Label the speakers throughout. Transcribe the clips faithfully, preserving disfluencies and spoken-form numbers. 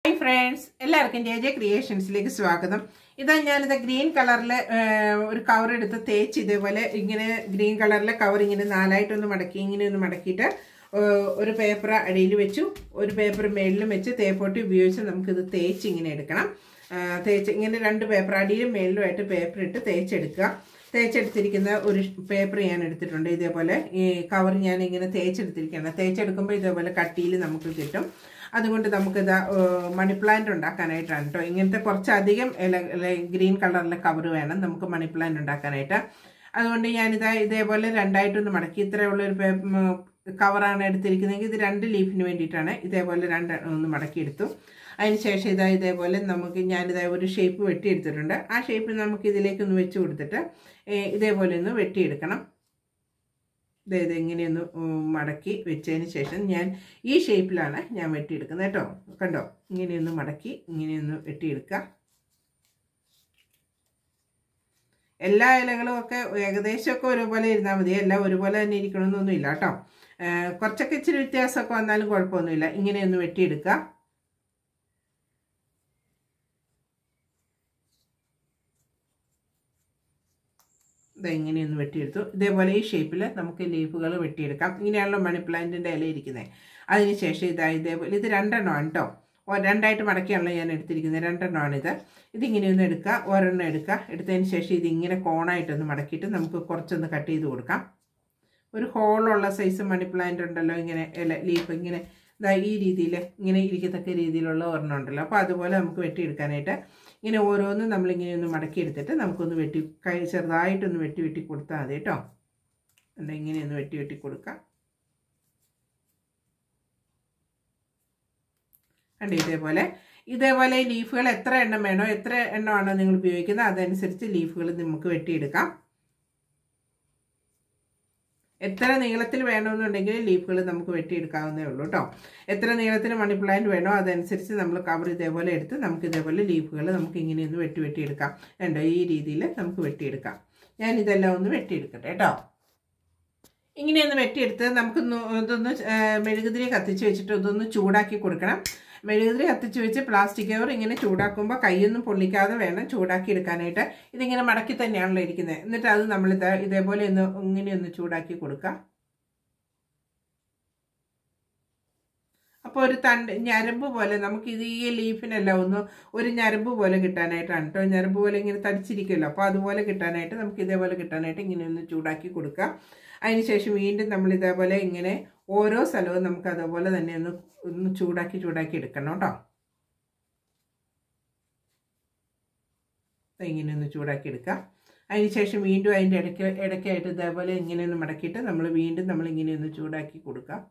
Speaker 1: Hi friends, എല്ലാവർക്കും J J ക്രിയേഷൻസിലേക്ക് സ്വാഗതം. ഇതാ ഞാനിത് ഗ്രീൻ കളറിലെ ഒരു കവർ എടുത്ത് തേച്ച് ഇതേപോലെ ഇങ്ങനെ ഗ്രീൻ കളറിലെ കവർ ഇങ്ങനെ നാലായിട്ടൊന്ന് മടക്കി ഇങ്ങനെ ഒന്ന് മടക്കിയിട്ട് ഒരു പേപ്പർ അടിയിൽ വെച്ചു, ഒരു പേപ്പർ മേളിലും വെച്ച് തേപ്പൊട്ടി ഉപയോഗിച്ച് നമുക്കിത് തേച്ച് ഇങ്ങനെ എടുക്കണം. തേച്ച് ഇങ്ങനെ രണ്ട് പേപ്പർ അടിയിലും മേളിലുമായിട്ട് പേപ്പർ ഇട്ട് തേച്ചെടുക്കുക. തേച്ചെടുത്തിരിക്കുന്ന ഒരു പേപ്പർ ഞാൻ എടുത്തിട്ടുണ്ട്. ഇതേപോലെ ഈ കവർ ഞാൻ ഇങ്ങനെ തേച്ചെടുത്തിരിക്കുകയാണ്. തേച്ചെടുക്കുമ്പോൾ ഇതേപോലെ കട്ടിയിൽ നമുക്ക് കിട്ടും. അതുകൊണ്ട് നമുക്കിത് മണി പ്ലാന്റ് ഉണ്ടാക്കാനായിട്ടാണ് കേട്ടോ. ഇങ്ങനത്തെ കുറച്ചധികം ഇല ഗ്രീൻ കളറിലെ കവർ വേണം നമുക്ക് മണി പ്ലാന്റ് ഉണ്ടാക്കാനായിട്ട്. അതുകൊണ്ട് ഞാനിതാ ഇതേപോലെ രണ്ടായിട്ടൊന്ന് മടക്കി ഇത്രയുള്ളൊരു കവറാണ് എടുത്തിരിക്കുന്നതെങ്കിൽ ഇത് രണ്ട് ലീഫിന് വേണ്ടിയിട്ടാണ്. ഇതേപോലെ രണ്ട് ഒന്ന് മടക്കിയെടുത്തു. അതിനുശേഷം ഇതാ ഇതേപോലെ നമുക്ക് ഞാനിതാ ഒരു ഷേപ്പ് വെട്ടിയെടുത്തിട്ടുണ്ട്. ആ ഷേപ്പ് നമുക്ക് ഇതിലേക്കൊന്ന് വെച്ച് കൊടുത്തിട്ട് ഇതേപോലെ ഒന്ന് വെട്ടിയെടുക്കണം. ഇത് ഇങ്ങനെയൊന്ന് മടക്കി വെച്ചതിന് ശേഷം ഞാൻ ഈ ഷേപ്പിലാണ് ഞാൻ വെട്ടിയെടുക്കുന്നത് കേട്ടോ. കണ്ടോ, ഇങ്ങനെയൊന്ന് മടക്കി ഇങ്ങനെയൊന്ന് വെട്ടിയെടുക്കുക. എല്ലാ ഇലകളും ഒക്കെ ഏകദേശമൊക്കെ ഒരുപോലെ ഇരുന്നാൽ മതി, എല്ലാം ഒരുപോലെ തന്നെ ഇരിക്കണമെന്നൊന്നും ഇല്ല കേട്ടോ. കുറച്ചൊക്കെ ഇച്ചിരി വ്യത്യാസമൊക്കെ വന്നാലും കുഴപ്പമൊന്നുമില്ല. ഇങ്ങനെയൊന്ന് വെട്ടിയെടുക്കുക. ഇതെങ്ങനെയൊന്ന് വെട്ടിയെടുത്തു. ഇതേപോലെ ഈ ഷേപ്പിൽ നമുക്ക് ലീഫുകൾ വെട്ടിയെടുക്കാം. ഇങ്ങനെയാണല്ലോ മണി പ്ലാന്റിൻ്റെ ഇല ഇരിക്കുന്നത്. അതിനുശേഷം ഇതാ ഇതേപോലെ ഇത് രണ്ടെണ്ണമാണ് കേട്ടോ. രണ്ടായിട്ട് മടക്കിയാണല്ലോ ഞാൻ എടുത്തിരിക്കുന്നത്. രണ്ടെണ്ണമാണിത്. ഇതിങ്ങനെയൊന്ന് എടുക്കുക, ഒരെണ്ണം എടുക്കുക. എടുത്തതിന് ശേഷം ഇതിങ്ങനെ കോണായിട്ടൊന്ന് മടക്കിയിട്ട് നമുക്ക് കുറച്ചൊന്ന് കട്ട് ചെയ്ത് കൊടുക്കാം. ഒരു ഹോളുള്ള സൈസ് മണി പ്ലാന്റ് ഉണ്ടല്ലോ, ഇങ്ങനെ ഇല ലീഫ് ഇങ്ങനെ ഇതാ ഈ രീതിയിൽ ഇങ്ങനെ ഇരിക്കത്തക്ക രീതിയിലുള്ള ഒരെണ്ണം ഉണ്ടല്ലോ. അപ്പോൾ അതുപോലെ നമുക്ക് വെട്ടിയെടുക്കാനായിട്ട് ഇങ്ങനെ ഓരോന്നും നമ്മളിങ്ങനെ ഒന്ന് മടക്കിയെടുത്തിട്ട് നമുക്കൊന്ന് വെട്ടി കൈ ചെറുതായിട്ടൊന്ന് വെട്ടി വെട്ടി കൊടുത്താൽ മതി കേട്ടോ. എന്താ ഇങ്ങനെയൊന്ന് വെട്ടി വെട്ടി കൊടുക്കാം. കണ്ടോ, ഇതേപോലെ ഇതേപോലെ ഈ ലീഫുകൾ എത്ര എണ്ണം വേണോ എത്ര എണ്ണമാണോ നിങ്ങൾ ഉപയോഗിക്കുന്നത് അതനുസരിച്ച് ലീഫുകൾ നമുക്ക് വെട്ടിയെടുക്കാം. എത്ര നീളത്തിൽ വേണമെന്നുണ്ടെങ്കിൽ ലീഫുകൾ നമുക്ക് വെട്ടിയെടുക്കാവുന്നേ ഉള്ളൂ കേട്ടോ. എത്ര നീളത്തിന് മണി പ്ലാന്റ് വേണോ അതനുസരിച്ച് നമ്മൾ കവർ ഇതേപോലെ എടുത്ത് നമുക്ക് ഇതേപോലെ ലീഫുകൾ നമുക്ക് ഇങ്ങനെയൊന്ന് വെട്ടി വെട്ടിയെടുക്കാം. കണ്ടോ, ഈ രീതിയിൽ നമുക്ക് വെട്ടിയെടുക്കാം. ഞാൻ ഇതെല്ലാം ഒന്ന് വെട്ടിയെടുക്കട്ടെ കേട്ടോ. ഇങ്ങനെയൊന്ന് വെട്ടിയെടുത്ത് നമുക്ക് ഇതൊന്ന് മെഴുകുതിരി കത്തിച്ച് വെച്ചിട്ട് ഇതൊന്ന് ചൂടാക്കി കൊടുക്കണം. മെഴുകുതിരി കത്തിച്ച് വെച്ച് പ്ലാസ്റ്റിക് കവർ ഇങ്ങനെ ചൂടാക്കുമ്പോൾ കൈയൊന്നും പൊള്ളിക്കാതെ വേണം ചൂടാക്കി എടുക്കാനായിട്ട്. ഇതിങ്ങനെ മടക്കി തന്നെയാണല്ലോ ഇരിക്കുന്നത്. എന്നിട്ട് അത് നമ്മൾ ഇതേപോലെ ഒന്ന് ഇങ്ങനെയൊന്ന് ചൂടാക്കി കൊടുക്കുക. അപ്പോൾ ഒരു തണ്ട് ഞരമ്പ് പോലെ നമുക്ക് ഇത് ഈ ലീഫിനെല്ലാം ഒന്ന് ഒരു ഞരമ്പ് പോലെ കിട്ടാനായിട്ടാണ് കേട്ടോ. ഞരമ്പ് പോലെ ഇങ്ങനെ തടിച്ചിരിക്കുമല്ലോ, അപ്പോൾ അതുപോലെ കിട്ടാനായിട്ട് നമുക്ക് ഇതേപോലെ കിട്ടാനായിട്ട് ഇങ്ങനെ ഒന്ന് ചൂടാക്കി കൊടുക്കുക. അതിനുശേഷം വീണ്ടും നമ്മൾ ഇതേപോലെ ഇങ്ങനെ ഓരോ സ്ഥലവും നമുക്ക് അതേപോലെ തന്നെ ഒന്ന് ഒന്ന് ചൂടാക്കി ചൂടാക്കി എടുക്കണം കേട്ടോ. ഇങ്ങനെ ഒന്ന് ചൂടാക്കി എടുക്കുക. അതിനുശേഷം വീണ്ടും അതിൻ്റെ ഇടയ്ക്ക് ഇടയ്ക്കായിട്ട് ഇതേപോലെ ഇങ്ങനെ ഒന്ന് മടക്കിയിട്ട് നമ്മൾ വീണ്ടും നമ്മൾ ഇങ്ങനെ ഒന്ന് ചൂടാക്കി കൊടുക്കുക.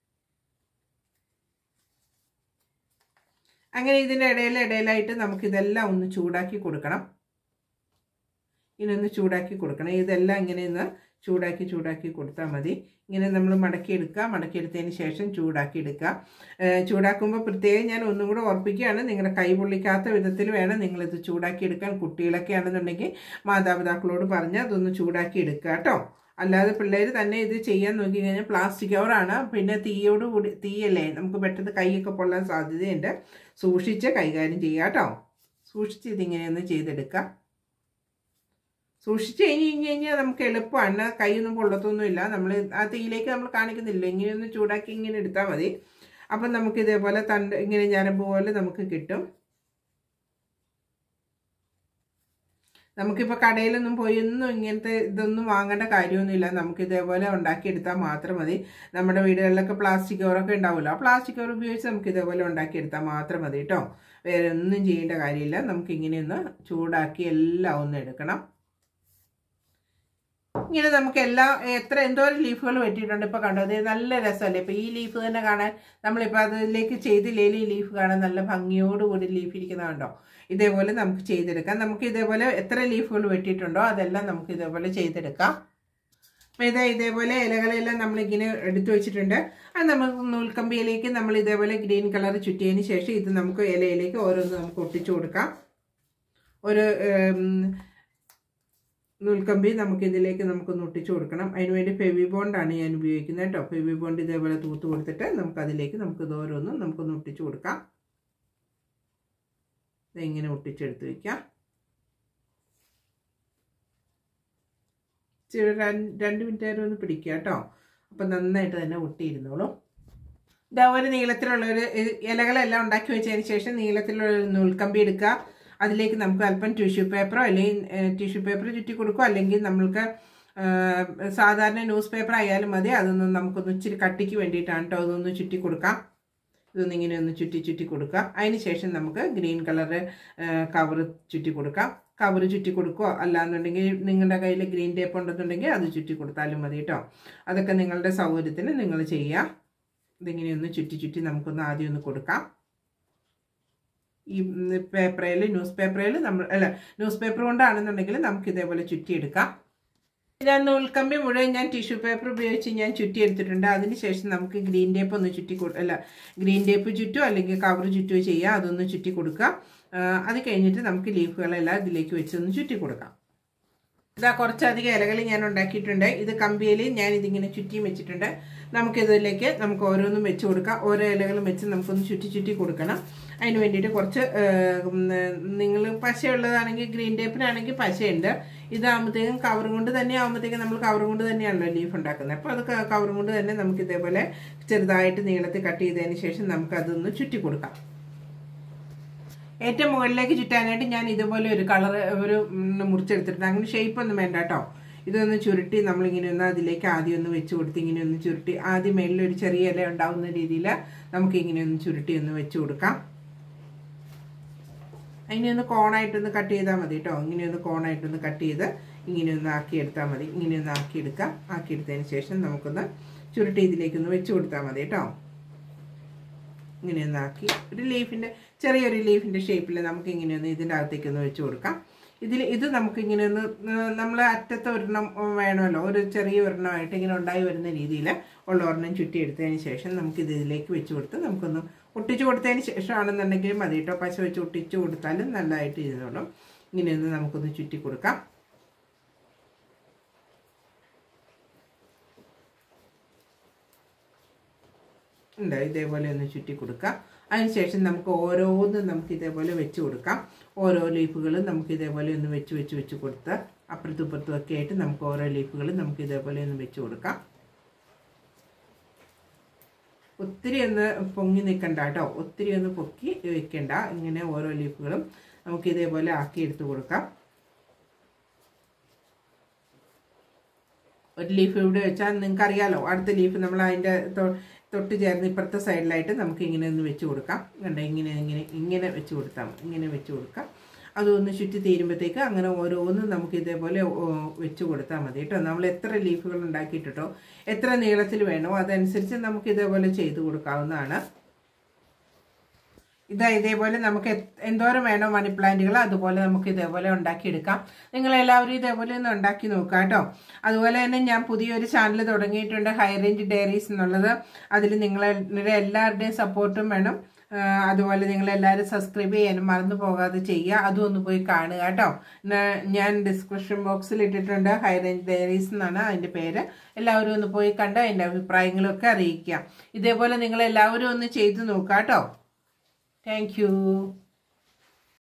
Speaker 1: അങ്ങനെ ഇതിൻ്റെ ഇടയിൽ ഇടയിലായിട്ട് നമുക്കിതെല്ലാം ഒന്ന് ചൂടാക്കി കൊടുക്കണം. ഇങ്ങനെ ഒന്ന് ചൂടാക്കി കൊടുക്കണം. ഇതെല്ലാം ഇങ്ങനെ ഒന്ന് ചൂടാക്കി ചൂടാക്കി കൊടുത്താൽ മതി. ഇങ്ങനെ നമ്മൾ മടക്കിയെടുക്കുക. മടക്കിയെടുത്തതിന് ശേഷം ചൂടാക്കി എടുക്കുക. ചൂടാക്കുമ്പോൾ പ്രത്യേകം ഞാൻ ഒന്നും കൂടെ ഓർപ്പിക്കുകയാണ്, നിങ്ങളുടെ കൈ പൊള്ളിക്കാത്ത വിധത്തിൽ വേണം നിങ്ങളിത് ചൂടാക്കിയെടുക്കാൻ. കുട്ടികളൊക്കെ ആണെന്നുണ്ടെങ്കിൽ മാതാപിതാക്കളോട് പറഞ്ഞ് അതൊന്ന് ചൂടാക്കി എടുക്കുക കേട്ടോ. അല്ലാതെ പിള്ളേർ തന്നെ ഇത് ചെയ്യാൻ നോക്കി കഴിഞ്ഞാൽ പ്ലാസ്റ്റിക് കവറാണ്, പിന്നെ തീയോട് കൂടി തീയല്ലേ, നമുക്ക് പെട്ടെന്ന് കൈയൊക്കെ പൊള്ളാൻ സാധ്യതയുണ്ട്. സൂക്ഷിച്ച് കൈകാര്യം ചെയ്യുക കേട്ടോ. സൂക്ഷിച്ച് ഇതിങ്ങനെയൊന്ന് ചെയ്തെടുക്കുക. സൂക്ഷിച്ച് കഴിഞ്ഞ് കഴിഞ്ഞ് കഴിഞ്ഞാൽ നമുക്ക് എളുപ്പമാണ്, കൈയൊന്നും പൊള്ളത്തൊന്നുമില്ല. നമ്മൾ ആ തീയിലേക്ക് നമ്മൾ കാണിക്കുന്നില്ല, ഇങ്ങനെയൊന്ന് ചൂടാക്കി ഇങ്ങനെ എടുത്താൽ മതി. അപ്പം നമുക്ക് ഇതേപോലെ തണ്ട് ഇങ്ങനെ ഞരമ്പ് പോലെ നമുക്ക് കിട്ടും. നമുക്കിപ്പോൾ കടയിലൊന്നും പോയി ഒന്നും ഇങ്ങനത്തെ ഇതൊന്നും വാങ്ങേണ്ട കാര്യമൊന്നുമില്ല. നമുക്ക് ഇതേപോലെ ഉണ്ടാക്കിയെടുത്താൽ മാത്രം മതി. നമ്മുടെ വീടുകളിലൊക്കെ പ്ലാസ്റ്റിക് കവറൊക്കെ ഉണ്ടാവുമല്ലോ, ആ പ്ലാസ്റ്റിക് കവർ ഉപയോഗിച്ച് നമുക്ക് ഇതേപോലെ ഉണ്ടാക്കിയെടുത്താൽ മാത്രം മതി കേട്ടോ. വേറെ ഒന്നും ചെയ്യേണ്ട കാര്യമില്ല. നമുക്കിങ്ങനെയൊന്ന് ചൂടാക്കി എല്ലാം ഒന്ന് എടുക്കണം. ഇങ്ങനെ നമുക്ക് എല്ലാ എത്ര എന്തോരം ലീഫുകൾ വെട്ടിയിട്ടുണ്ട്. ഇപ്പോൾ കണ്ടോ, അത് നല്ല രസമല്ലേ. ഇപ്പോൾ ഈ ലീഫ് തന്നെ കാണാൻ നമ്മളിപ്പോൾ അതിലേക്ക് ചെയ്തില്ലെങ്കിൽ ഈ ലീഫ് കാണാൻ നല്ല ഭംഗിയോടുകൂടി ലീഫ് ഇരിക്കുന്നത് കണ്ടോ. ഇതേപോലെ നമുക്ക് ചെയ്തെടുക്കാം. നമുക്ക് ഇതേപോലെ എത്ര ലീഫുകൾ വെട്ടിയിട്ടുണ്ടോ അതെല്ലാം നമുക്ക് ഇതേപോലെ ചെയ്തെടുക്കാം. അപ്പോൾ ഇതാ ഇതേപോലെ ഇലകളെല്ലാം നമ്മളിങ്ങനെ എടുത്തു വെച്ചിട്ടുണ്ട്. അത് നമുക്ക് നൂൽക്കമ്പിയിലേക്ക് നമ്മൾ ഇതേപോലെ ഗ്രീൻ കളർ ചുറ്റിയതിന് ശേഷം ഇത് നമുക്ക് ഇലയിലേക്ക് ഓരോന്ന് നമുക്ക് ഒട്ടിച്ചു കൊടുക്കാം. ഒരു നൂൽക്കമ്പി നമുക്ക് ഇതിലേക്ക് നമുക്കൊന്ന് ഒട്ടിച്ചു കൊടുക്കണം. അതിനുവേണ്ടി ഫെവി ബോണ്ടാണ് ഞാൻ ഉപയോഗിക്കുന്നത് കേട്ടോ. ഫെവി ബോണ്ട് ഇതേപോലെ തൂത്ത് കൊടുത്തിട്ട് നമുക്ക് അതിലേക്ക് നമുക്ക് ഓരോന്നും നമുക്കൊന്ന് ഒട്ടിച്ചു കൊടുക്കാം. ഇതെങ്ങനെ ഒട്ടിച്ചെടുത്ത് വയ്ക്കാം. ഇച്ചിരി രണ്ട് മിനിറ്റ് നേരം ഒന്ന് പിടിക്കുക കേട്ടോ. അപ്പം നന്നായിട്ട് തന്നെ ഒട്ടിയിരുന്നോളൂ. ഇതേപോലെ നീളത്തിലുള്ള ഒരു ഇലകളെല്ലാം ഉണ്ടാക്കി വെച്ചതിന് ശേഷം നീളത്തിലുള്ള ഒരു നൂൽക്കമ്പി എടുക്കുക. അതിലേക്ക് നമുക്ക് അല്പം ടിഷ്യൂ പേപ്പറോ അല്ലെങ്കിൽ ടിഷ്യൂ പേപ്പർ ചുറ്റി കൊടുക്കുക, അല്ലെങ്കിൽ നമ്മൾക്ക് സാധാരണ ന്യൂസ് പേപ്പർ ആയാലും മതി. അതൊന്ന് നമുക്കൊന്ന് ഇച്ചിരി കട്ടിക്ക് വേണ്ടിയിട്ടാണ് കേട്ടോ അതൊന്ന് ചുറ്റി കൊടുക്കാം. ഇതൊന്ന് ഇങ്ങനെ ഒന്ന് ചുറ്റി ചുറ്റി കൊടുക്കുക. അതിന് ശേഷം നമുക്ക് ഗ്രീൻ കളറ് കവർ ചുറ്റി കൊടുക്കാം. കവർ ചുറ്റി കൊടുക്കുക, അല്ലാന്നുണ്ടെങ്കിൽ നിങ്ങളുടെ കയ്യിൽ ഗ്രീൻ ടേപ്പ് ഉണ്ടെന്നുണ്ടെങ്കിൽ അത് ചുറ്റി കൊടുത്താലും മതി കേട്ടോ. അതൊക്കെ നിങ്ങളുടെ സൗകര്യത്തിന് നിങ്ങൾ ചെയ്യുക. ഇതിങ്ങനെയൊന്ന് ചുറ്റി ചുറ്റി നമുക്കൊന്ന് ആദ്യം ഒന്ന് കൊടുക്കാം. ഈ പേപ്പറിൽ ന്യൂസ് പേപ്പറിൽ നമ്മൾ അല്ല ന്യൂസ് പേപ്പർ കൊണ്ടാണെന്നുണ്ടെങ്കിൽ നമുക്ക് ഇതേപോലെ ചുറ്റിയെടുക്കാം. ഞാൻ നൂൽക്കമ്പി മുഴുവൻ ഞാൻ ടിഷ്യൂ പേപ്പർ ഉപയോഗിച്ച് ഞാൻ ചുറ്റിയെടുത്തിട്ടുണ്ട്. അതിനുശേഷം നമുക്ക് ഗ്രീൻ ടേപ്പ് ഒന്ന് ചുറ്റി അല്ല ഗ്രീൻ ടേപ്പ് ചുറ്റോ അല്ലെങ്കിൽ കവർ ചുറ്റോ ചെയ്യുക. അതൊന്ന് ചുറ്റി കൊടുക്കുക. അത് കഴിഞ്ഞിട്ട് നമുക്ക് ലീഫുകളെല്ലാം ഇതിലേക്ക് വെച്ച് ഒന്ന് ചുറ്റി കൊടുക്കാം. ഇതാ കുറച്ചധികം ഇലകൾ ഞാൻ ഉണ്ടാക്കിയിട്ടുണ്ട്. ഇത് കമ്പിയിൽ ഞാൻ ഇതിങ്ങനെ ചുറ്റിയും വെച്ചിട്ടുണ്ട്. നമുക്കിതിലേക്ക് നമുക്ക് ഓരോന്നും വെച്ച് കൊടുക്കാം. ഓരോ ഇലകളും വെച്ച് നമുക്കൊന്ന് ചുറ്റി ചുറ്റി കൊടുക്കണം. അതിന് വേണ്ടിയിട്ട് കുറച്ച് നിങ്ങൾ പശയുള്ളതാണെങ്കിൽ ഗ്രീൻ ടേപ്പിനാണെങ്കിൽ പശയുണ്ട്. ഇതാകുമ്പോഴത്തേക്കും കവർ കൊണ്ട് തന്നെ ആകുമ്പോഴത്തേക്കും നമ്മൾ കവർ കൊണ്ട് തന്നെയാണല്ലോ ലീഫ് ഉണ്ടാക്കുന്നത്. അപ്പോൾ അത് കവർ കൊണ്ട് തന്നെ നമുക്ക് ഇതേപോലെ ചെറുതായിട്ട് നീളത്തിൽ കട്ട് ചെയ്തതിന് ശേഷം നമുക്കതൊന്ന് ചുറ്റി കൊടുക്കാം. ഏറ്റവും മുകളിലേക്ക് ചുറ്റാനായിട്ട് ഞാൻ ഇതുപോലെ ഒരു കളർ ഒരു മുറിച്ചെടുത്തിട്ടുണ്ട്. അങ്ങനെ ഷേപ്പ് ഒന്നും വേണ്ട കേട്ടോ. ഇതൊന്ന് ചുരുട്ടി നമ്മളിങ്ങനെ ഒന്ന് അതിലേക്ക് ആദ്യം ഒന്ന് വെച്ച് കൊടുത്ത് ഇങ്ങനെ ഒന്ന് ചുരുട്ടി ആദ്യം മേളിലൊരു ചെറിയ ഇല ഉണ്ടാവുന്ന രീതിയിൽ നമുക്ക് ഇങ്ങനെ ഒന്ന് ചുരുട്ടി ഒന്ന് വെച്ച് കൊടുക്കാം. അതിനെ ഒന്ന് കോണായിട്ടൊന്ന് കട്ട് ചെയ്താൽ മതി കേട്ടോ. ഇങ്ങനെയൊന്ന് കോണായിട്ടൊന്ന് കട്ട് ചെയ്ത് ഇങ്ങനെയൊന്ന് ആക്കിയെടുത്താൽ മതി. ഇങ്ങനെയൊന്ന് ആക്കിയെടുക്കാം. ആക്കിയെടുത്തതിന് ശേഷം നമുക്കൊന്ന് ചുരുട്ടി ഇതിലേക്കൊന്ന് വെച്ച് കൊടുത്താൽ മതി കേട്ടോ. ഇങ്ങനെയൊന്ന് ആക്കി ഒരു ലീഫിൻ്റെ ചെറിയൊരു ലീഫിൻ്റെ ഷേപ്പിൽ നമുക്ക് ഇങ്ങനെയൊന്ന് ഇതിൻ്റെ അകത്തേക്കൊന്ന് വെച്ച് കൊടുക്കാം. ഇതിൽ ഇത് നമുക്കിങ്ങനെ ഒന്ന് നമ്മൾ അറ്റത്തെ ഒരെണ്ണം വേണമല്ലോ, ഒരു ചെറിയ ഒരെണ്ണമായിട്ട് ഇങ്ങനെ ഉണ്ടായി വരുന്ന രീതിയിൽ ഉള്ള ഒരെണ്ണം ചുറ്റിയെടുത്തതിന് ശേഷം നമുക്കിത് ഇതിലേക്ക് വെച്ച് കൊടുത്ത് നമുക്കൊന്ന് ഒട്ടിച്ചു കൊടുത്തതിന് ശേഷമാണെന്നുണ്ടെങ്കിൽ മതി കേട്ടോ. പശ വെച്ച് ഒട്ടിച്ചു കൊടുത്താലും നല്ലതായിട്ട് ഇരുന്നോളും. ഇങ്ങനെയൊന്ന് നമുക്കൊന്ന് ചുറ്റി കൊടുക്കാം. ഉണ്ട് ഇതേപോലെ ഒന്ന് ചുറ്റി കൊടുക്കാം. അതിനുശേഷം നമുക്ക് ഓരോന്നും നമുക്ക് ഇതേപോലെ വെച്ച് കൊടുക്കാം. ഓരോ ലീഫുകളും നമുക്ക് ഇതേപോലെ ഒന്ന് വെച്ച് വെച്ച് വെച്ച് കൊടുത്ത് അപ്പുറത്തും ഇപ്പുറത്തും ഒക്കെ ആയിട്ട് നമുക്ക് ഓരോ ലീഫുകളും നമുക്ക് ഇതേപോലെ ഒന്ന് വെച്ച് കൊടുക്കാം. ഒത്തിരി ഒന്ന് പൊങ്ങി നിൽക്കണ്ട കേട്ടോ. ഒത്തിരി ഒന്ന് പൊക്കി വെക്കണ്ട. ഇങ്ങനെ ഓരോ ലീഫുകളും നമുക്ക് ഇതേപോലെ ആക്കി എടുത്ത് കൊടുക്കാം. ഒരു ലീഫ് ഇവിടെ വെച്ചാൽ നിങ്ങൾക്കറിയാലോ, അടുത്ത ലീഫ് നമ്മൾ അതിൻ്റെ തൊട്ട് ചേർന്ന് ഇപ്പുറത്തെ സൈഡിലായിട്ട് നമുക്ക് ഇങ്ങനെ ഒന്ന് വെച്ച് കൊടുക്കാം. കണ്ട ഇങ്ങനെ ഇങ്ങനെ ഇങ്ങനെ വെച്ച് കൊടുത്താൽ ഇങ്ങനെ വെച്ച് കൊടുക്കാം. അതൊന്ന് ചുറ്റി തീരുമ്പോഴത്തേക്ക് അങ്ങനെ ഓരോന്നും നമുക്ക് ഇതേപോലെ വെച്ച് കൊടുത്താൽ മതി കേട്ടോ. നമ്മൾ എത്ര ലീഫുകൾ ഉണ്ടാക്കിയിട്ടോ എത്ര നീളത്തിൽ വേണോ അതനുസരിച്ച് നമുക്ക് ഇതേപോലെ ചെയ്ത് കൊടുക്കാവുന്നതാണ്. ഇതാ ഇതേപോലെ നമുക്ക് എന്തോരം വേണോ മണി പ്ലാന്റുകൾ അതുപോലെ നമുക്ക് ഇതേപോലെ ഉണ്ടാക്കിയെടുക്കാം. നിങ്ങളെല്ലാവരും ഇതേപോലെ ഒന്ന് ഉണ്ടാക്കി നോക്കുക കേട്ടോ. അതുപോലെ തന്നെ ഞാൻ പുതിയൊരു ചാനൽ തുടങ്ങിയിട്ടുണ്ട്, ഹൈ റേഞ്ച് ഡയറീസ് എന്നുള്ളത്. അതിൽ നിങ്ങളുടെ എല്ലാവരുടെയും സപ്പോർട്ടും വേണം. അതുപോലെ നിങ്ങളെല്ലാവരും സബ്സ്ക്രൈബ് ചെയ്യാനും മറന്നു പോകാതെ ചെയ്യുക. അതും ഒന്ന് പോയി കാണുക കേട്ടോ. ഞാൻ ഡിസ്ക്രിപ്ഷൻ ബോക്സിൽ ഇട്ടിട്ടുണ്ട്, ഹൈ റേഞ്ച് ഡയറീസ് എന്നാണ് അതിൻ്റെ പേര്. എല്ലാവരും ഒന്ന് പോയി കണ്ട് അതിൻ്റെ അഭിപ്രായങ്ങളൊക്കെ അറിയിക്കുക. ഇതേപോലെ നിങ്ങളെല്ലാവരും ഒന്ന് ചെയ്ത് നോക്കുക കേട്ടോ. Thank you.